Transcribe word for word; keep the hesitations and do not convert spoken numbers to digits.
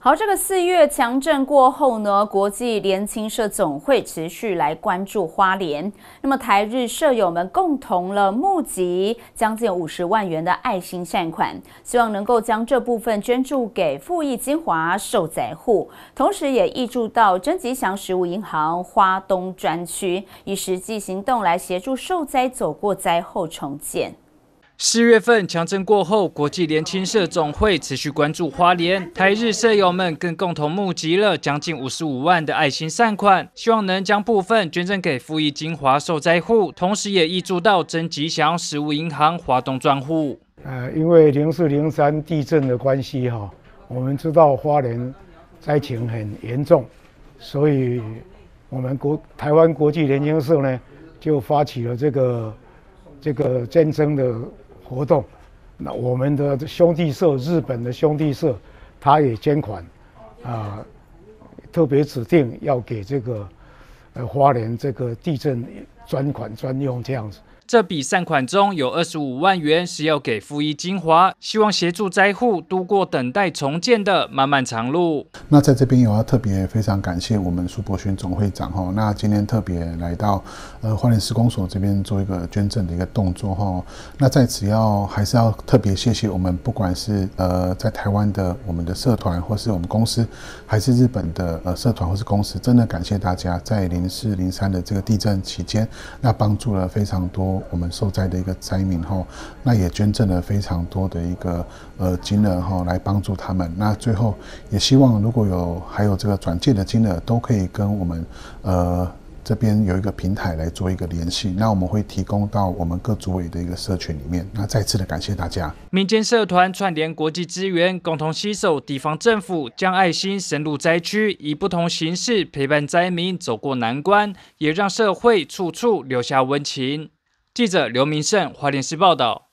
好，这个四月强震过后呢，国际联青社总会持续来关注花莲。那么台日社友们共同了募集将近五十万元的爱心善款，希望能够将这部分捐助给富益金华受灾户，同时也挹注到真吉祥食物银行花东专区，以实际行动来协助受灾走过灾后重建。 四月份强震过后，国际联青社总会持续关注花莲，台日社友们更共同募集了将近五十五万的爱心善款，希望能将部分捐赠给富益金华受灾户，同时也挹注到真吉祥食物银行华东专户。 呃，因为零四零三地震的关系哈，我们知道花莲灾情很严重，所以我们国台湾国际联青社呢就发起了这个这个捐赠的活动。那我们的兄弟社，日本的兄弟社，他也捐款，啊、呃，特别指定要给这个呃花莲这个地震专款专用这样子。 这笔善款中有二十五万元是要给富益金华，希望协助灾户度过等待重建的漫漫长路。 那在这边也要特别非常感谢我们苏博勋总会长哈，那今天特别来到呃花莲施工所这边做一个捐赠的一个动作哈。那在此要还是要特别谢谢我们不管是呃在台湾的我们的社团或是我们公司，还是日本的呃社团或是公司，真的感谢大家在零四零三的这个地震期间，那帮助了非常多我们受灾的一个灾民后，那也捐赠了非常多的一个呃金额哈，来帮助他们。那最后也希望如果有还有这个转借的金额，都可以跟我们呃这边有一个平台来做一个联系。那我们会提供到我们各组委的一个社群里面。那再次的感谢大家。 民间社团串联国际资源，共同携手地方政府，将爱心深入灾区，以不同形式陪伴灾民走过难关，也让社会处处留下温情。记者刘明胜，花莲市报道。